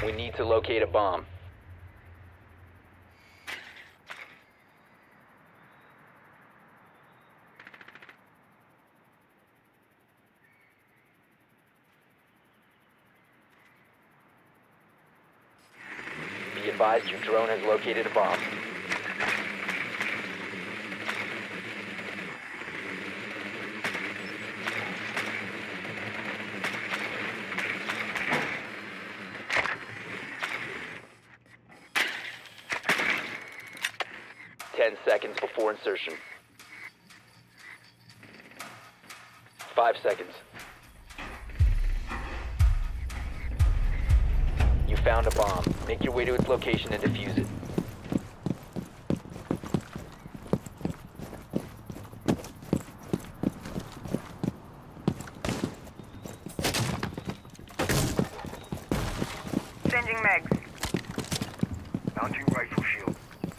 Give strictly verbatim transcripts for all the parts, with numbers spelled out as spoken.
We need to locate a bomb. Be advised your drone has located a bomb. Ten seconds before insertion. Five seconds. You found a bomb. Make your way to its location and defuse it. Changing mags. Mounting rifle shield.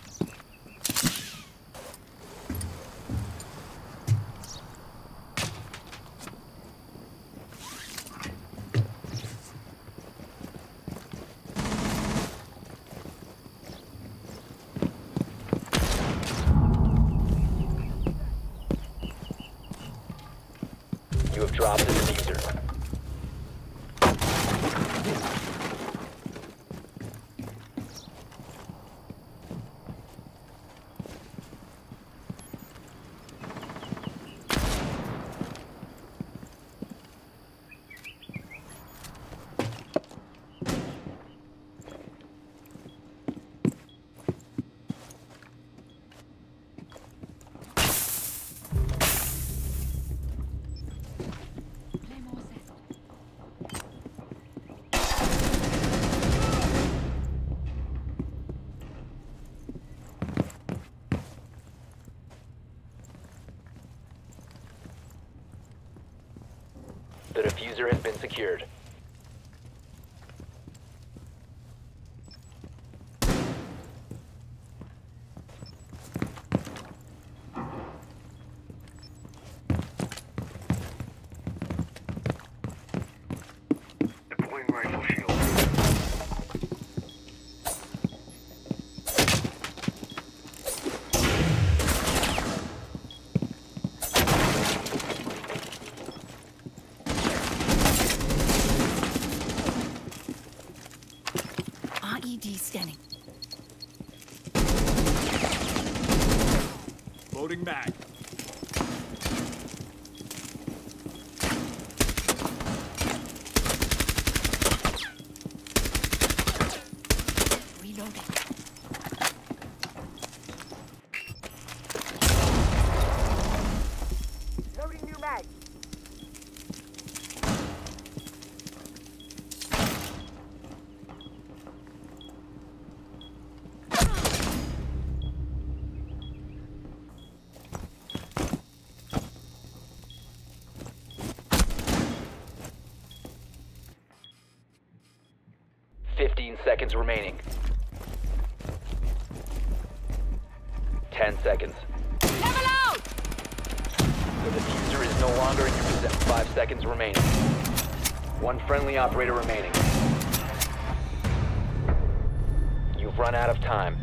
You have dropped the diffuser. The diffuser has been secured. Deploying rifle shield. R E D scanning. Loading mag. Reloading. Loading new mag. Fifteen seconds remaining. Ten seconds. Level out! The diffuser is no longer in your possession. Five seconds remaining. One friendly operator remaining. You've run out of time.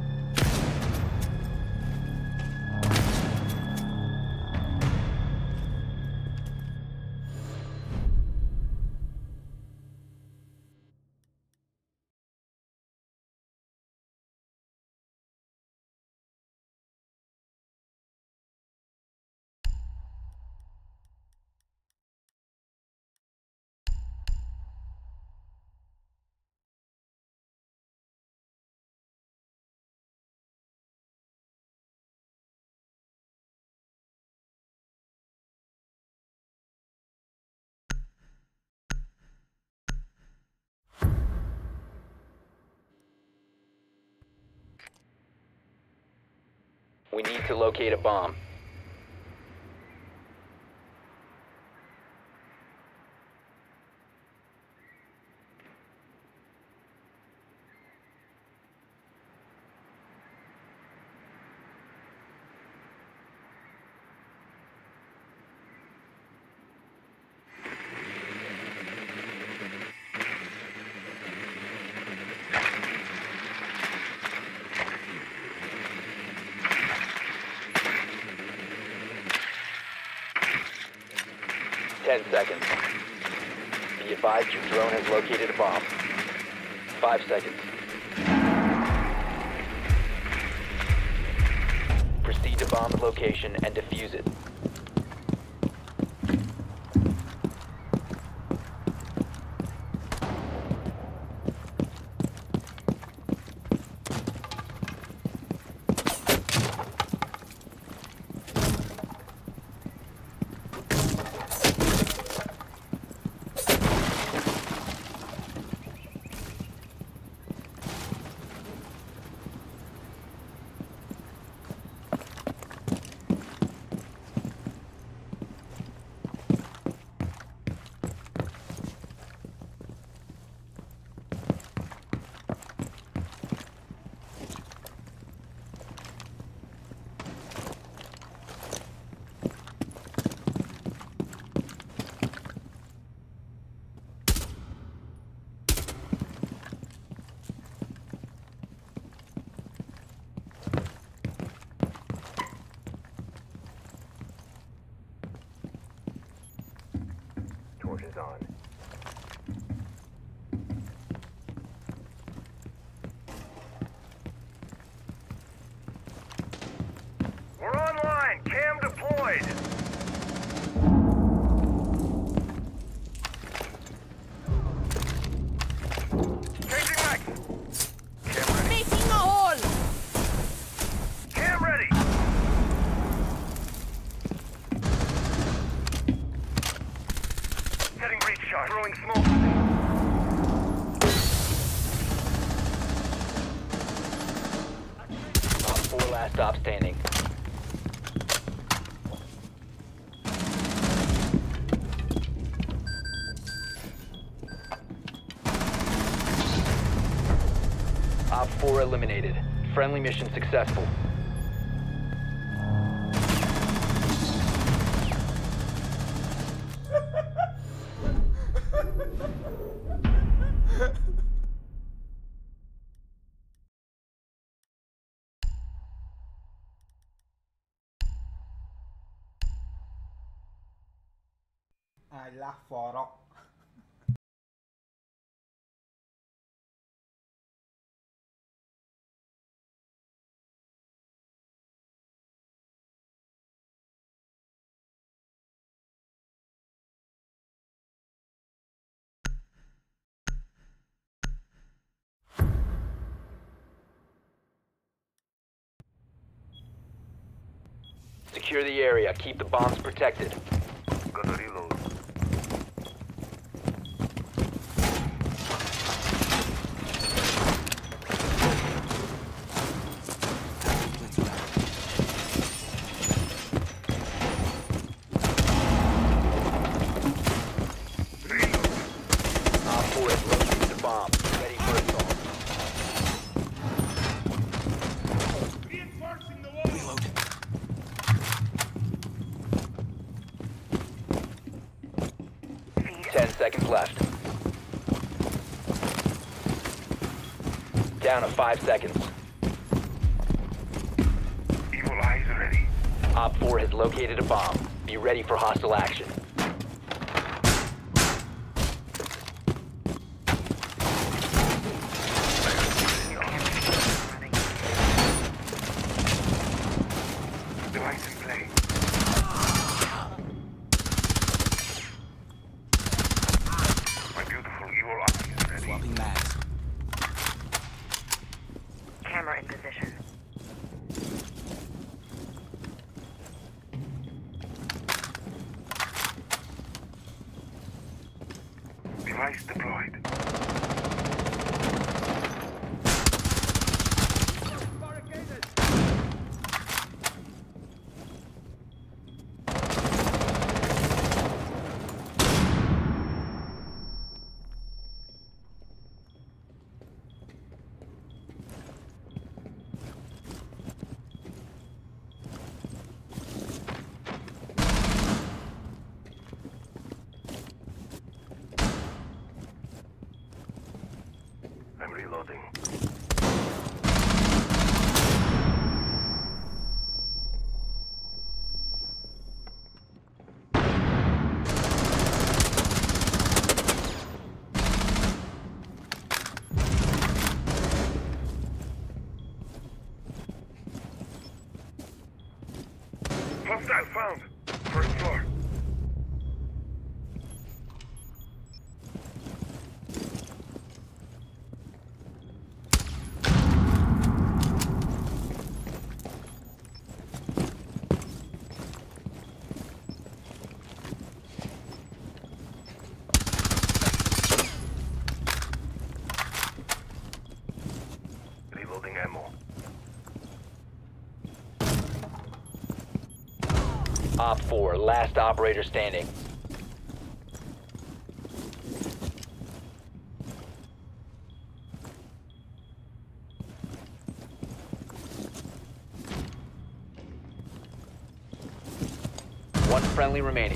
We need to locate a bomb. Ten seconds. Be advised your drone has located a bomb. Five seconds. Proceed to bomb the location and defuse it. Torches on. We're online. Cam deployed. Changing max. Cam ready. Making a hole! Cam ready. Setting reach shot. Throwing smoke. Op four last stop standing. Op four eliminated. Friendly mission successful. Ai là foro. Secure the area. Keep the bombs protected. Gonna reload. Op four has located the bomb. Ready for assault. Ten seconds left. Down to five seconds. Evil eyes ready. Op four has located a bomb. Be ready for hostile action. Device in play. My beautiful evil eye is ready. Swapping mags. Camera in position. Device deployed. Op four, last operator standing. One friendly remaining.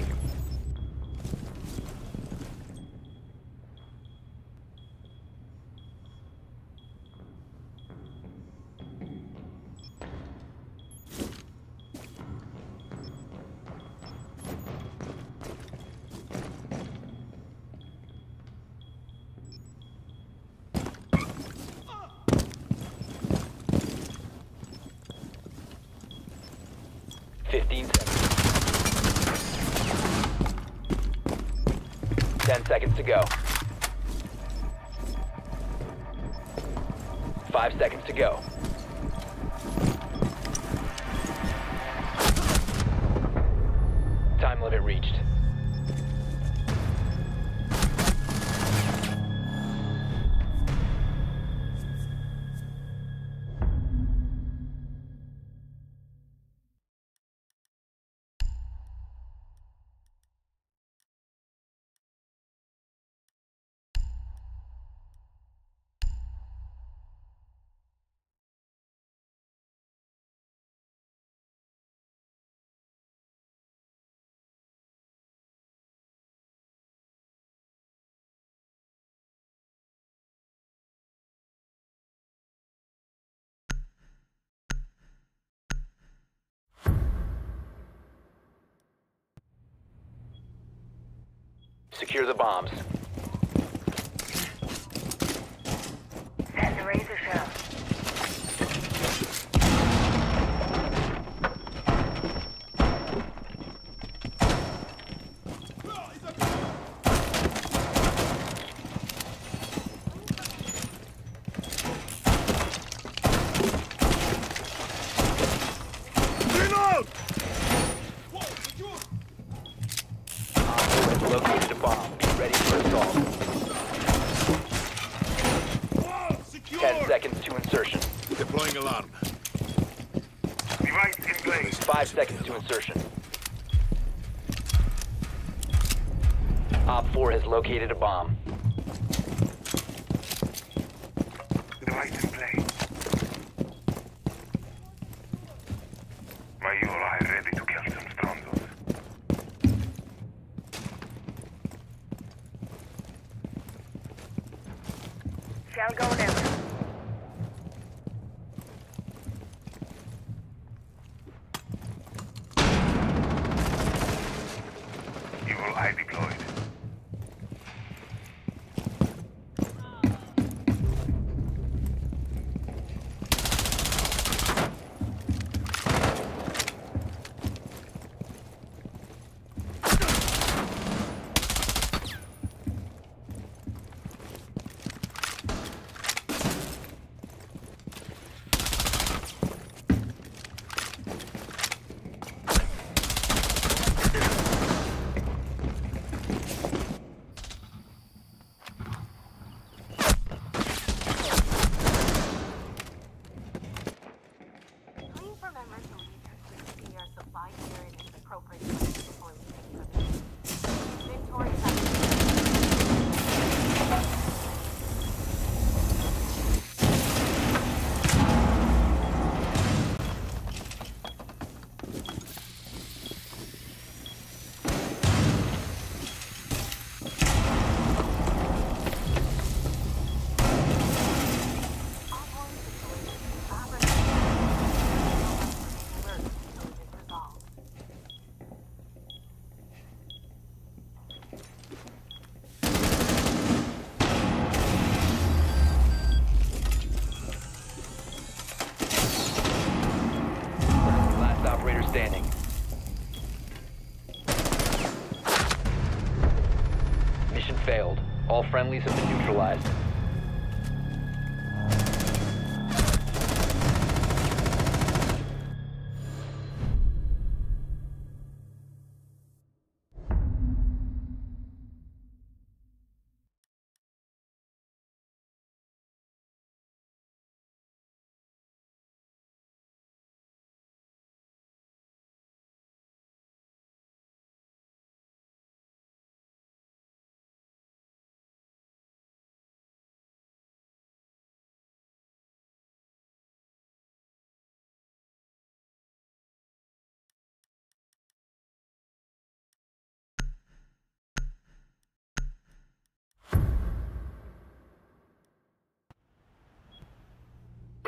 Fifteen seconds. Ten seconds to go. Five seconds to go. Time limit reached. Secure the bombs. Set the razor shell. Located a bomb. Ready for assault. Ten seconds to insertion. Deploying alarm. Device in place. Five seconds to insertion. Op four has located a bomb. Device in place. My ally ready to kill some strongholds. Shell going in. Evil eye deployed. Please remember to leave your see your supply gear in its appropriate place before leaving for base. Inventory Last operator standing. Mission failed. All friendlies have been neutralized.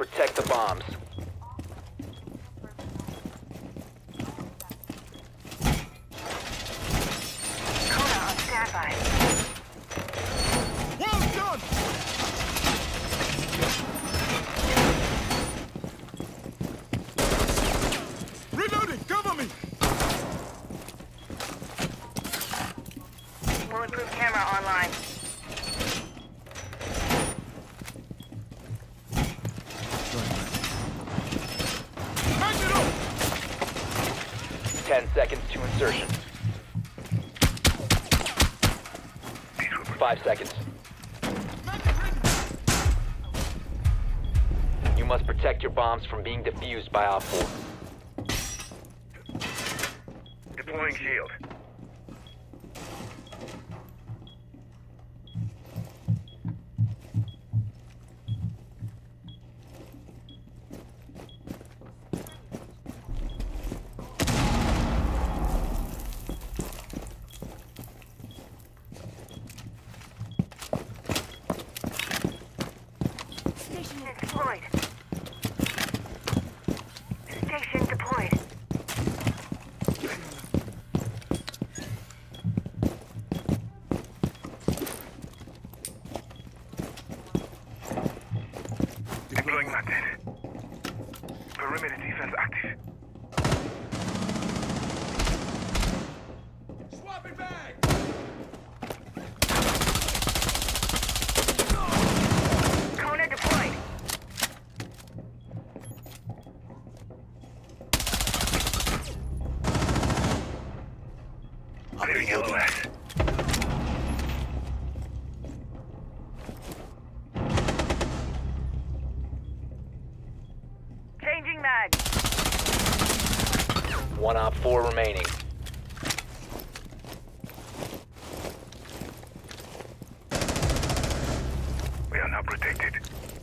protect the bombs. Kona on standby. Well done! Reloading! Cover me! Bulletproof camera online. Hang it up! Ten seconds to insertion. Five seconds. You must protect your bombs from being defused by Op four. Deploying shield. Station deployed. Station deployed. Deploying method. Perimeter defense active. Swapping back! Kona deployed. Clearing L O S. Changing mag. One Op four remaining. We are now protected.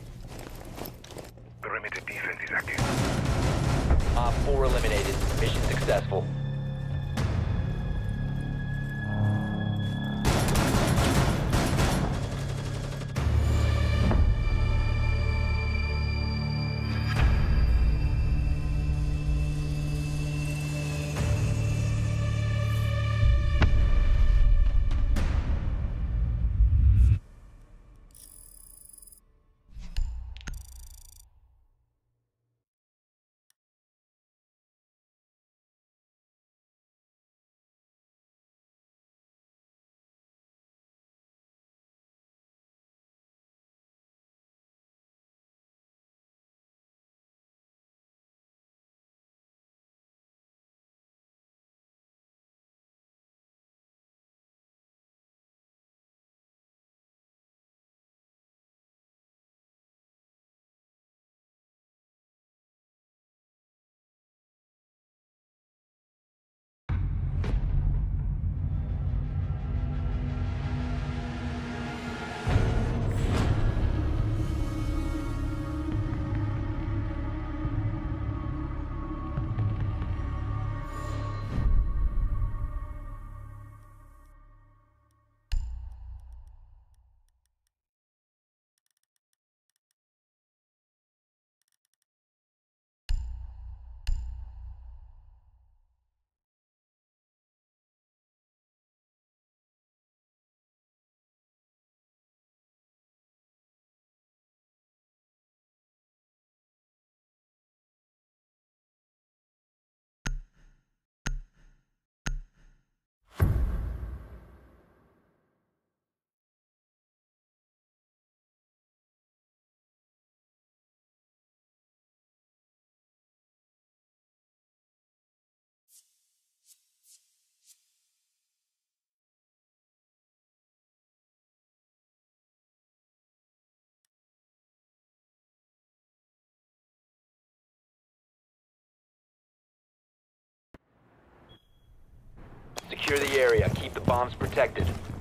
Perimeter defense is active. Op four eliminated. Mission successful. Secure the area. Keep the bombs protected.